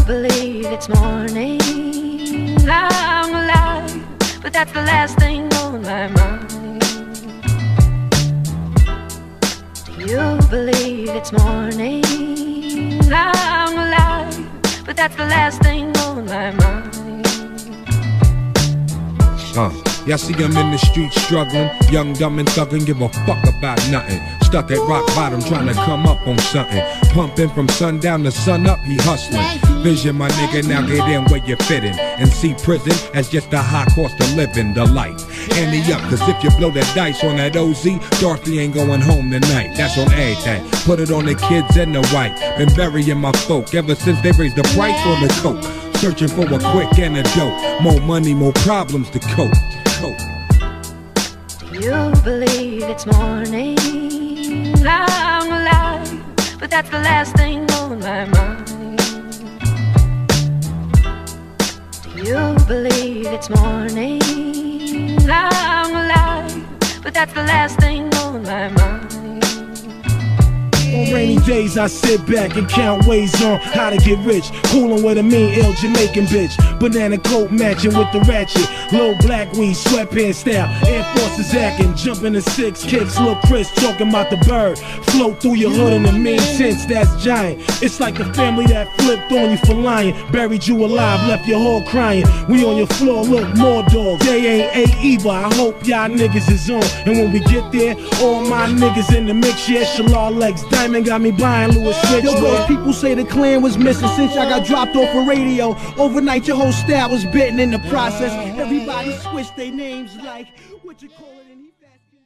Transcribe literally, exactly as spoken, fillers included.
believe it's morning? I'm alive, but that's the last thing on my mind. Do you believe it's morning? I'm alive, but that's the last thing on my mind. Uh, y'all see him in the street struggling, young, dumb, and thuggin', give a fuck about nothing. Stuck at rock bottom trying to come up on something. Pumping from sundown to sun up, he hustling. Vision, my nigga, now get in where you fit in. And see prison as just a high cost of living, the life. Ante up, cause if you blow that dice on that O Z, Dorothy ain't going home tonight. That's on everything. Put it on the kids and the white. Been burying my folk ever since they raised the price on the coke. Searching for a quick antidote. More money, more problems to cope. cope. Do you believe it's morning? I'm alive, but that's the last thing on my mind. Do you believe it's morning? I'm alive, but that's the last thing on my mind. On rainy days I sit back and count ways on how to get rich. Coolin' with a mean, ill Jamaican bitch. Banana coat matching with the ratchet. Low black weed, sweatpants style. Air Forces acting, jumping to six kicks. Lil' Chris talking about the bird. Float through your hood in the mean tents, that's giant. It's like the family that flipped on you for lying. Buried you alive, left your whole crying. We on your floor, look, more dogs. They ain't a either, I hope y'all niggas is on. And when we get there, all my niggas in the mix, yeah, Shalal Legs. Diamond got me buying Louis Switch. Yo, those people say the clan was missing since y'all got dropped off a radio. Overnight your whole style was bitten in the process. Everybody switched their names like what you call it.